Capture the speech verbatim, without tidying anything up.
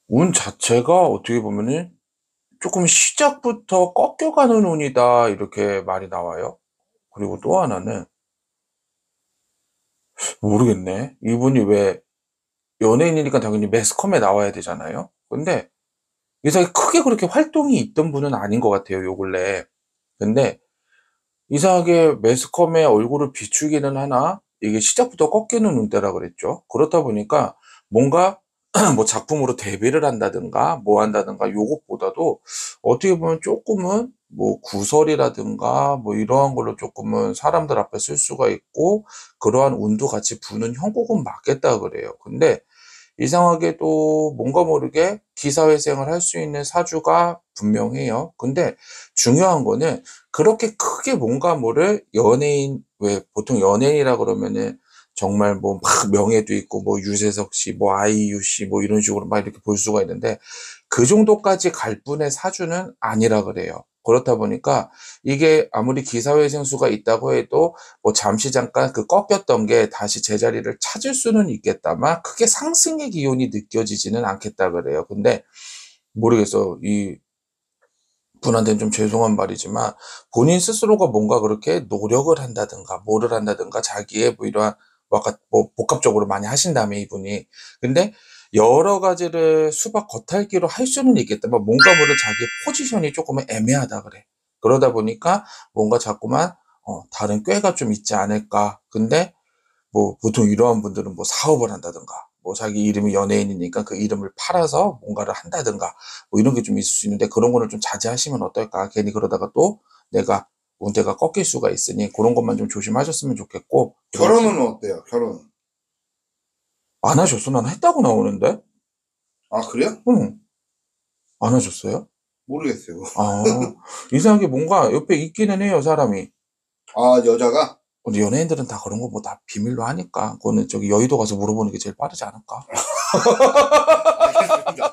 운 자체가 어떻게 보면은 쪼끔 '시작부터 꺾여가는 운이다.' 이렇게 말이 나와요. 그리고 또 하나는 모르겠네. 이분이 왜 연예인이니까 당연히 매스컴에 나와야 되잖아요. 근데 이상하게 크게 그렇게 활동이 있던 분은 아닌 것 같아요, 요 근래에. 근데 이상하게 매스컴에 얼굴을 비추기는 하나 이게 시작부터 꺾이는 운대라 그랬죠. 그렇다 보니까 뭔가 뭐 작품으로 데뷔를 한다든가 뭐 한다든가 요것보다도 어떻게 보면 쪼끔은 뭐 구설이라든가 뭐 이러한 걸로 쪼끔은 사람들 앞에 쓸 수가 있고 그러한 운도 같이 부는 형국은 맞겠다 그래요. 근데 이상하게도 뭔가 모르게 기사회생을 할 수 있는 사주가 분명해요. 근데 중요한 거는 그렇게 크게 뭔가 뭐를 연예인 왜 보통 연예인이라 그러면은 정말 뭐 막 명예도 있고 뭐 유재석 씨 뭐 아이유 씨 뭐 이런 식으로 막 이렇게 볼 수가 있는데 그 정도까지 갈 분의 사주는 아니라 그래요. 그렇다 보니까 이게 아무리 기사회생수가 있다고 해도 뭐 잠시 잠깐 그 꺾였던 게 다시 제자리를 찾을 수는 있겠다만 크게 상승의 기운이 느껴지지는 않겠다 그래요. 근데 모르겠어요. 이 분한테는 좀 죄송한 말이지만 본인 스스로가 뭔가 그렇게 노력을 한다든가 뭐를 한다든가 자기의 뭐 이러한 뭐 아까 뭐 복합적으로 많이 하신다며 이분이. 근데 여러 가지를 수박 겉핥기로 할 수는 있겠다만 뭔가 모를 자기의 포지션이 쪼끔은 애매하다 그래. 그러다 보니까 뭔가 자꾸만 어 '다른 꾀가 좀 있지 않을까.' 근데 뭐 보통 이러한 분들은 뭐 사업을 한다든가 뭐 자기 이름이 연예인이니까 그 이름을 팔아서 뭔가를 한다든가 뭐 이런 게 좀 있을 수 있는데 '그런 거는 좀 자제하시면 어떨까.' 괜히 그러다가 또 내가 운대가 꺾일 수가 있으니 고런 것만 좀 조심하셨으면 좋겠고 그다지 결혼은 어때요? 결혼. 안 하셨어? 난 했다고 나오는데. 아 그래요? 응. 안 하셨어요? 모르겠어요. 아. 이상하게 뭔가 옆에 있기는 해요, 사람이. 아 여자가? 근데 연예인들은 다 그런 거 뭐 다 비밀로 하니까 그거는 저기 여의도 가서 물어보는 게 제일 빠르지 않을까? 알겠습니다.